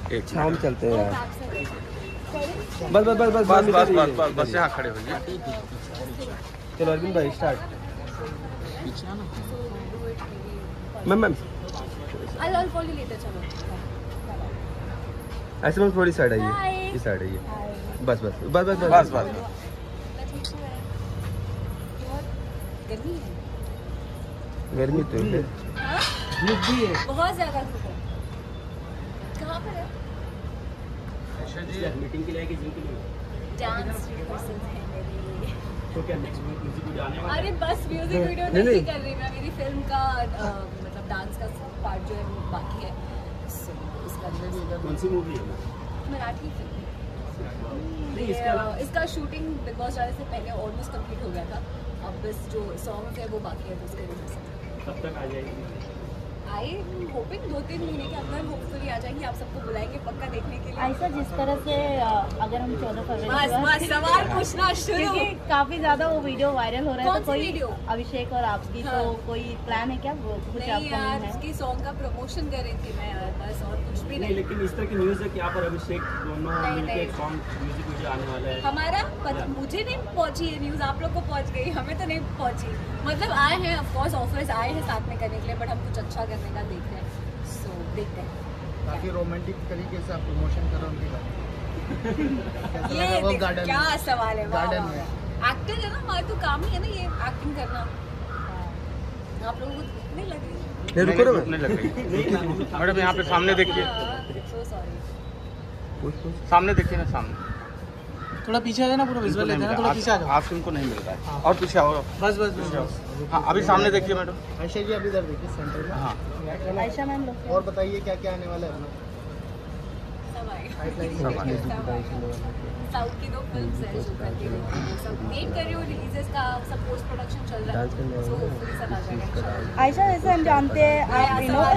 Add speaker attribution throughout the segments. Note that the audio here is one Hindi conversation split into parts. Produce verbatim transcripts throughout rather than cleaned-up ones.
Speaker 1: एक
Speaker 2: शाम चलते हैं यार। बस बस बस बस
Speaker 1: बस बस बस बस बस यहाँ खड़े होइए।
Speaker 2: चलो अरविंद भाई स्टार्ट। मैम मैम ऐसे मैम थोड़ी साइड आइए, इस साइड आइए। बस बस बस बस
Speaker 1: बस बस
Speaker 2: गर्मी तो है, धूप भी है
Speaker 3: बहुत ज्यादा धूप है। कहाँ पर है?
Speaker 4: मीटिंग के लिए कि जिम के लिए?
Speaker 3: डांस रिहर्सल है मेरी।
Speaker 4: तो क्या नेक्स्ट म्यूजिक वीडियो आने वाला है?
Speaker 3: अरे बस म्यूजिक वीडियो नहीं कर रही मैं, मेरी फिल्म का अ, मतलब डांस का पार्ट जो है वो बाकी है। So, उसका
Speaker 4: कौन सी मूवी है?
Speaker 3: मराठी फिल्म।
Speaker 4: नहीं,
Speaker 3: ये,
Speaker 4: इसका
Speaker 3: अ, इसका शूटिंग बिग बॉस जाने से पहले ऑलमोस्ट कंप्लीट हो गया था। अब बस जो सॉन्ग है वो बाकी है, तो उसके रिहर्सल
Speaker 4: कब तक आ जाएगी?
Speaker 3: आई होपिंग दो तीन महीने के अंदर होपफुली आ जाएंगी। आप सबको बुलाएंगे पक्का देखने के लिए।
Speaker 5: ऐसा जिस तरह से अगर हम चौदह फरवरी
Speaker 3: बस बस सवाल पूछना शुरू।
Speaker 5: क्योंकि काफी ज्यादा वो वीडियो वायरल हो रहा है,
Speaker 3: कौन
Speaker 5: तो
Speaker 3: सी
Speaker 5: कोई
Speaker 3: वीडियो?
Speaker 5: अभिषेक और आपकी
Speaker 3: हाँ।
Speaker 5: तो कोई प्लान है क्या? वो कुछ
Speaker 3: नहीं
Speaker 5: आपका
Speaker 3: यार,
Speaker 5: है?
Speaker 3: उसकी सॉन्ग का प्रमोशन कर रही थी मैं यार, बस और कुछ भी
Speaker 4: नहीं,
Speaker 3: नहीं।
Speaker 4: लेकिन इस तरह की न्यूज़ है कि आप और अभिषेक दोनों
Speaker 3: नहीं,
Speaker 4: मिलके
Speaker 3: नहीं।
Speaker 4: एक सॉन्ग म्यूजिक वीडियो आने वाला है।
Speaker 3: हमारा पत, मुझे नहीं पहुंची ये न्यूज़, आप लोग को पहुंच गई, हमें तो नहीं पहुंची। मतलब आए हैं ऑफ कोर्स, ऑफर्स आए हैं साथ में करने के लिए, बट हम कुछ अच्छा करने का देख रहे हैं। सो देखते हैं।
Speaker 6: काफी रोमांटिक तरीके से आप प्रमोशन कर रहे हो उनकी गाड़ी।
Speaker 3: ये
Speaker 6: वो
Speaker 3: देख,
Speaker 6: गार्डन
Speaker 3: क्या सवाल है।
Speaker 6: गार्डन में
Speaker 3: एक्टर है ना हमारा, तो काम ही है ना ये एक्टिंग करना। आप लोगों को नहीं लग रही?
Speaker 2: नहीं रुको ना
Speaker 1: नहीं लग रही मैडम, यहाँ पे सामने देखिए,
Speaker 3: सो सॉरी।
Speaker 1: सामने देखिए ना, सामने
Speaker 6: थोड़ा पीछे आ जाना, पूरा विजुअल लेते हैं ना, थोड़ा पीछे आ जाओ।
Speaker 1: आपसे उनको नहीं मिल रहा है। और पीछे आओ,
Speaker 6: बस बस बस
Speaker 1: हाँ अभी सामने देखिए मैडम।
Speaker 6: आयशा जी अभी इधर देखिए सेंटर में।
Speaker 1: हाँ
Speaker 5: आयशा मैम लोग
Speaker 6: और बताइए क्या क्या आने वाला है अपना
Speaker 3: सब आएगा।
Speaker 6: पाइपलाइन?
Speaker 3: साउथ की दो फिल्म्स हैं जो करके सब वेट कर रही हूँ रिलीजेस का, सब पोस्ट प्रोडक्शन चल रहा है। सो होपफुली सब आ जाएगा।
Speaker 5: आयशा, जैसे हम जानते हैं आप यू नो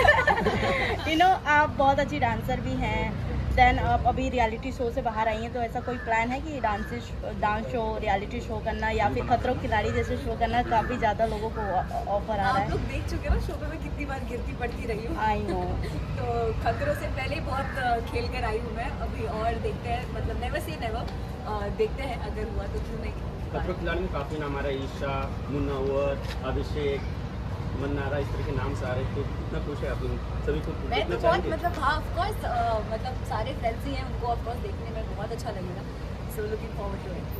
Speaker 5: यू नो आप बहुत अच्छी डांसर भी हैं, देन आप अभी रियलिटी शो से बाहर आई हैं, तो ऐसा कोई प्लान है कि dance dance show, reality show करना या फिर खतरों के खिलाड़ी जैसे शो करना? काफ़ी ज़्यादा लोगों को ऑफर आ रहा
Speaker 3: आप
Speaker 5: है।
Speaker 3: लोग देख चुके ना शो पे मैं कितनी बार गिरती पड़ती रही हूँ।
Speaker 5: I know.
Speaker 3: तो खतरों से पहले बहुत अ, खेल कर आई हूँ मैं अभी, और देखते हैं, मतलब नेवर से नेवर, देखते हैं अगर हुआ तो क्यों नहीं।
Speaker 4: खतरों के खिलाड़ी में काफी नाम आ रहा है, ईशा, मुन्नावर, अभिषेक, मन्नारा, इस तरह के नाम से आ रहे हैं। तो कितना खुश है आप लोग सभी को
Speaker 3: मैं
Speaker 4: देखना
Speaker 3: तो बहुत
Speaker 4: चाहेंगे?
Speaker 3: मतलब हाँ ऑफ कोर्स, मतलब सारे फ्रेंड्स ही हैं, उनको ऑफ कोर्स देखने में बहुत अच्छा लगेगा। So looking forward to it.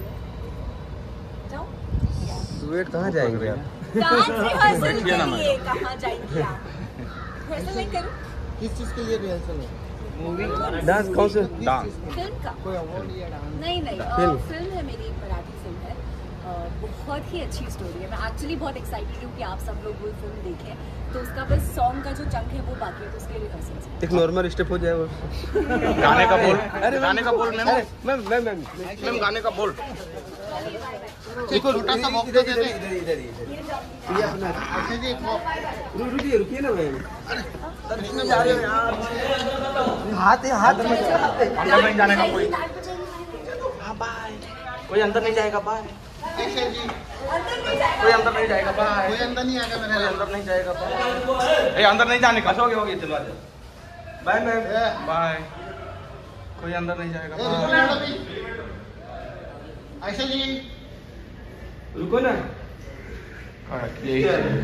Speaker 3: जाओ
Speaker 2: वेट कहाँ जाएंगे आप?
Speaker 3: डांस रिहर्सल
Speaker 1: बैठिए
Speaker 3: के
Speaker 1: ना
Speaker 3: लिए कहाँ जाएंगी आप? रिहर्सल नहीं करूँ
Speaker 6: किस चीज़ के लिए रिहर्सल है? मूवी
Speaker 2: डांस कौन से?
Speaker 1: डांस
Speaker 3: फिल्म का?
Speaker 6: कोई अवार्ड या डांस?
Speaker 3: नहीं नहीं,
Speaker 2: फिल्म?
Speaker 3: फिल्म है मेरी, मराठी फिल्म है। अ, बहुत ही अच्छी स्टोरी है। मैं एक्चुअली बहुत एक्साइटेड हूँ कि आप सब लोग वो फिल्म देखें। तो उसका बस सॉन्ग का जो चंक है वो बाकी है, तो उसके रिहर्सल है।
Speaker 2: एक नॉर्मल स्टेप हो जाए वो।
Speaker 1: गाने का बोल,
Speaker 2: अरे
Speaker 1: गाने का बोल मैम,
Speaker 2: अरे मैम मैम मैम
Speaker 1: मैम गाने का बोल।
Speaker 6: देखो छोटा सा वॉक
Speaker 2: इधर इधर इधर इधर इधर ये अपना
Speaker 6: आयशा जी एक वॉक।
Speaker 2: रु- रुकिए रुकिए ना मैम। अरे जा रहे हो यार, हाथ है हाथ में
Speaker 1: अंदर नहीं जाने का कोई,
Speaker 2: हाँ बाय, कोई अंदर नहीं जाएगा बाय,
Speaker 6: आयशा जी
Speaker 1: कोई अंदर नहीं जाएगा बाय,
Speaker 6: कोई अंदर नहीं आएगा
Speaker 1: कोई
Speaker 6: मेरे
Speaker 1: अंदर नहीं जाएगा बाय, ए अंदर नहीं जाने का, हो गया हो गया, चलो आ जाओ,
Speaker 2: बाय मैम
Speaker 1: बाय, कोई अंदर नहीं जाएगा
Speaker 6: ए, रुको
Speaker 1: बाय।
Speaker 6: ना अभी। आयशा जी
Speaker 2: रुको ना।
Speaker 1: हाँ, यही